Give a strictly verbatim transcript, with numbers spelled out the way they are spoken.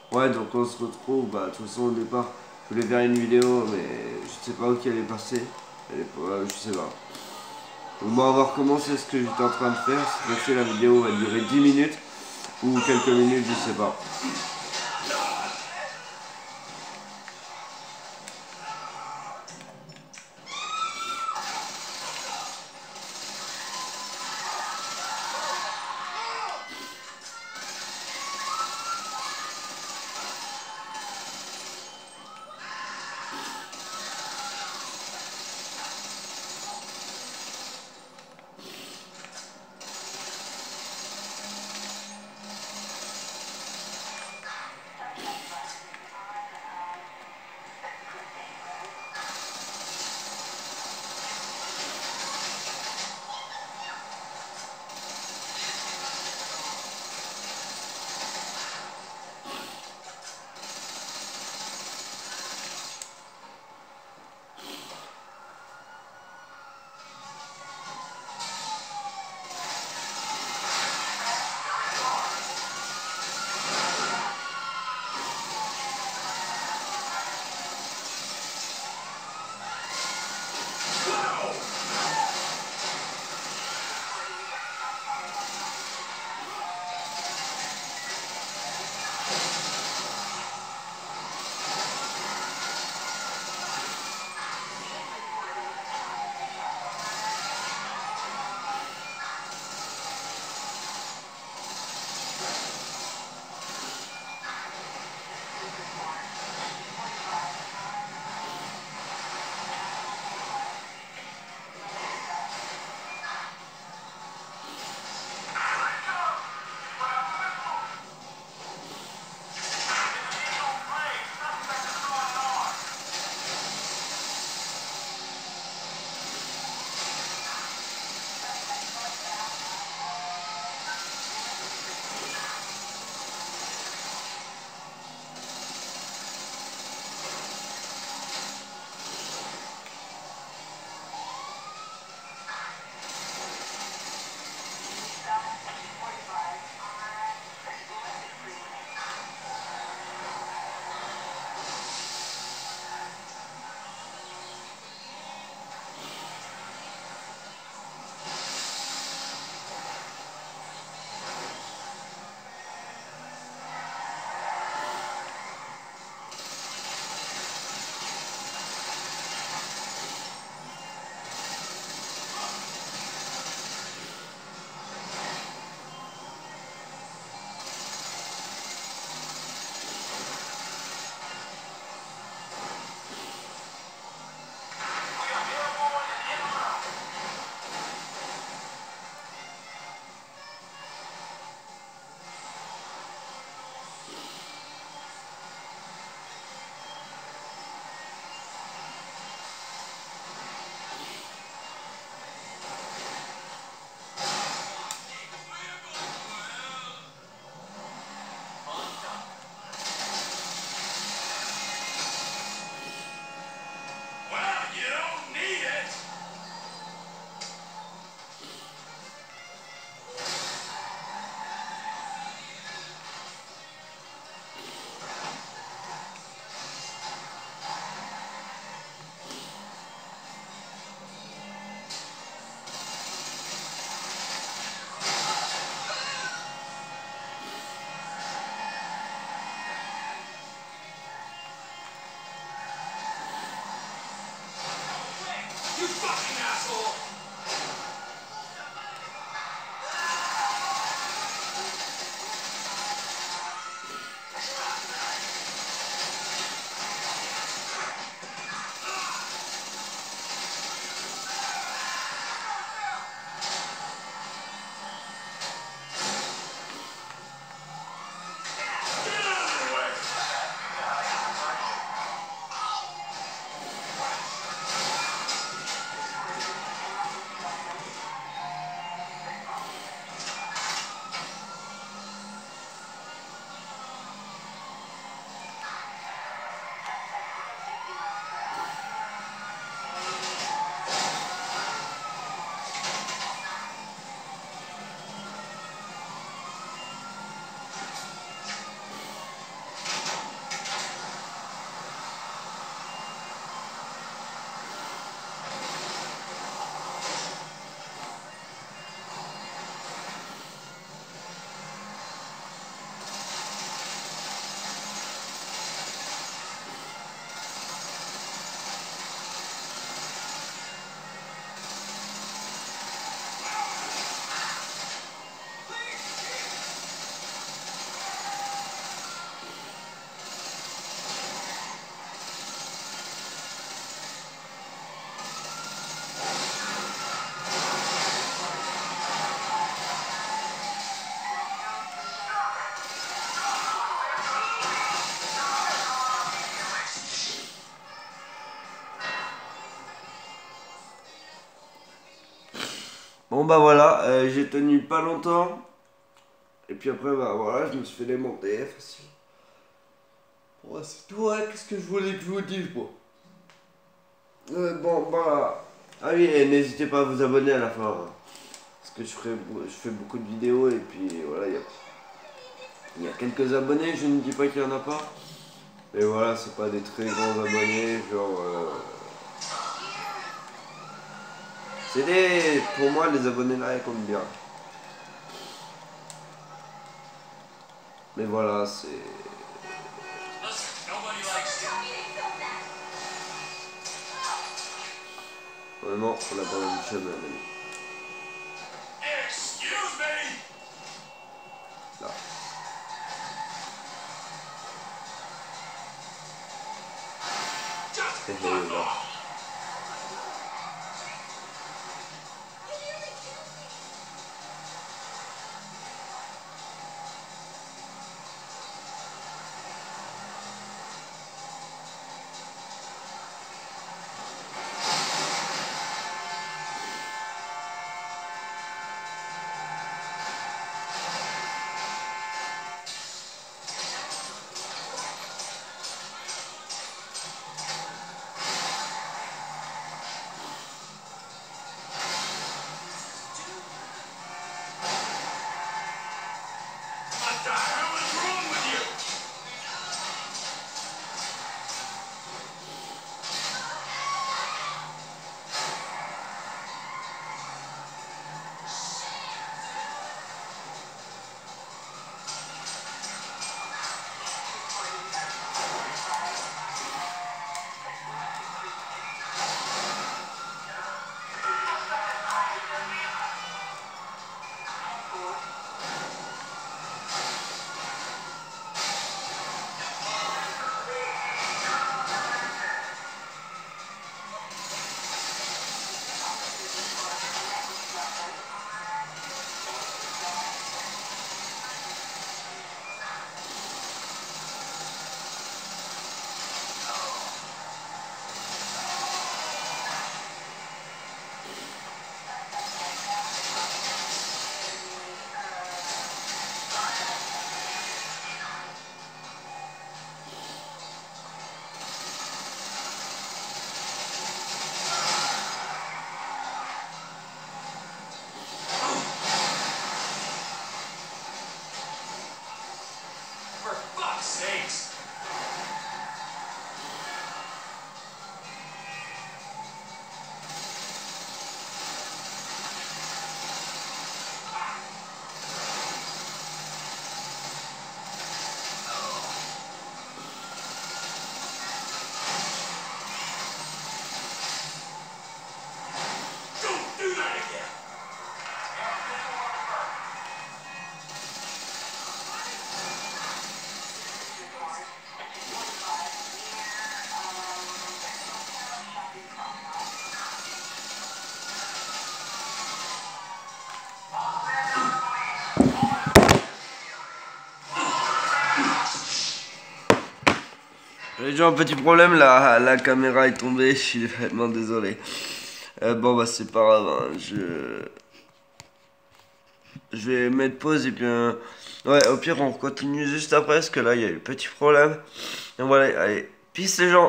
Ouais, donc on se retrouve. Bah, de toute façon, au départ, je voulais faire une vidéo, mais je sais pas où qu'elle est passée. Elle est pas- euh, je sais pas. Donc, bon, on va recommencer ce que j'étais en train de faire. Cette fois-ci, la vidéo va durer dix minutes ou quelques minutes, je sais pas. Bon bah voilà, euh, j'ai tenu pas longtemps. Et puis après bah voilà, je me suis fait démonter, facile. Ouais, c'est tout, ouais, qu'est-ce que je voulais que je vous dise, bon. Euh, bon, bah... Ah oui, et n'hésitez pas à vous abonner à la fin. Hein, parce que je, ferai, je fais beaucoup de vidéos et puis voilà, il y a, il y a quelques abonnés, je ne dis pas qu'il n'y en a pas. Mais voilà, c'est pas des très grands abonnés, genre... Euh, c'est des... Pour moi, les abonnés là, ils comptent bien. Mais voilà, c'est... Vraiment, on a pas mal de chaîne, là. Et là. J'ai déjà un petit problème, la, la caméra est tombée, je suis vraiment désolé. Euh, bon bah c'est pas grave, hein, je... Je vais mettre pause et puis... Euh... Ouais, au pire on continue juste après parce que là il y a eu petit problème. Donc voilà, allez, peace les gens.